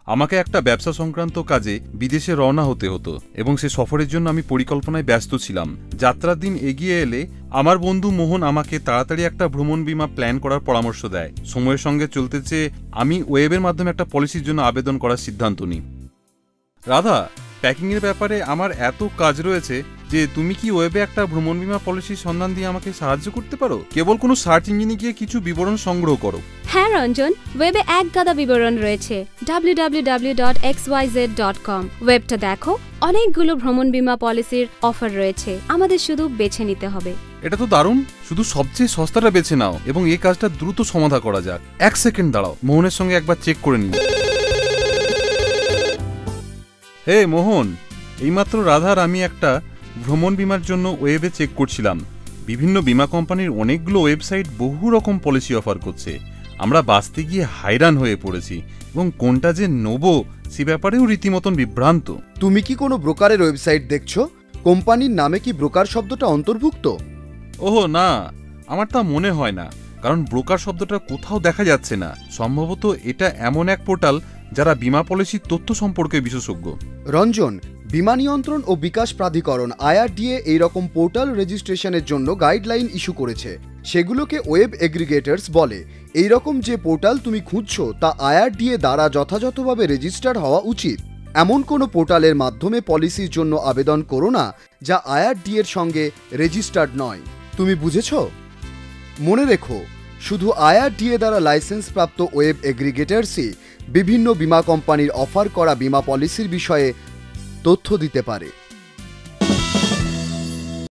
আমাকে একটা ব্যবসা সংক্রান্ত কাজে বিদেশে রওনা হতে হতো এবং সে সফরের জন্য আমি পরিকল্পনায় ব্যস্ত ছিলাম। যাত্রার দিন এগিয়ে এলে আমার বন্ধু মোহন আমাকে তাড়াতাড়ি একটা ভ্রমণ বীমা প্ল্যান করার পরামর্শ দেয়। সময়ের সঙ্গে চলতে চেয়ে আমি ওয়েবের মাধ্যমে একটা পলিসির জন্য আবেদন করার সিদ্ধান্ত নিই। রাধা, প্যাকিংয়ের ব্যাপারে আমার এত কাজ রয়েছে যে তুমি কি ওয়েবে একটা ভ্রমণ বীমা পলিসির সন্ধান দিয়ে আমাকে সাহায্য করতে পারো? কেবল কোনো সার্চ ইঞ্জিনে গিয়ে কিছু বিবরণ সংগ্রহ করো। হ্যাঁ রঞ্জন, ওয়েবে এক গাদা বিবরণ রয়েছে। www.xyz.com ওয়েবটা দেখো, অনেকগুলো ভ্রমণ বীমা পলিসির অফার রয়েছে, আমাদের শুধু বেছে নিতে হবে। এটা তো দারুণ। শুধু সবচেয়ে সস্তাটা বেছে নাও এবং এই কাজটা দ্রুত সমাধা করা যাক। 1 সেকেন্ড দাঁড়াও, মোহনের সঙ্গে একবার চেক করে নিই। হে মোহন, এইমাত্র রাধার আমি একটা ভ্রমণ বীমার জন্য ওয়েবে চেক করছিলাম। বিভিন্ন বীমা কোম্পানির অনেকগুলো ওয়েবসাইট বহু রকম পলিসি অফার করছে। আমরা বাঁচতে গিয়ে হায়রান হয়ে পড়েছি এবং কোনটা যে নেব সে ব্যাপারেও রীতিমতন বিভ্রান্ত। তুমি কি কোনো ব্রোকারের ওয়েবসাইট দেখছো? কোম্পানির নামে কি ব্রোকার শব্দটা অন্তর্ভুক্ত? ওহো না, আমার তা মনে হয় না, কারণ ব্রোকার শব্দটা কোথাও দেখা যাচ্ছে না। সম্ভবত এটা এমন এক পোর্টাল যারা বীমা পলিসির তথ্য সম্পর্কে বিশেষজ্ঞ। রঞ্জন, বীমা নিয়ন্ত্রণ ও বিকাশ প্রাধিকরণ IRDA এইরকম পোর্টাল রেজিস্ট্রেশনের জন্য গাইডলাইন ইস্যু করেছে। সেগুলোকে ওয়েব এগ্রিগেটরস বলে। এইরকম যে পোর্টাল তুমি খুঁজছো তা IRDA দ্বারা যথাযথভাবে রেজিস্টার হওয়া উচিত। এমন কোনো পোর্টালের মাধ্যমে পলিসির জন্য আবেদন করো না যা IRDA এর সঙ্গে রেজিস্টার্ড নয়। তুমি বুঝেছো? মনে রেখো, শুধু IRDA দ্বারা লাইসেন্স প্রাপ্ত ওয়েব এগ্রিগেটরসই বিভিন্ন বীমা কোম্পানির অফার করা বীমা পলিসির বিষয়ে তথ্য দিতে পারে।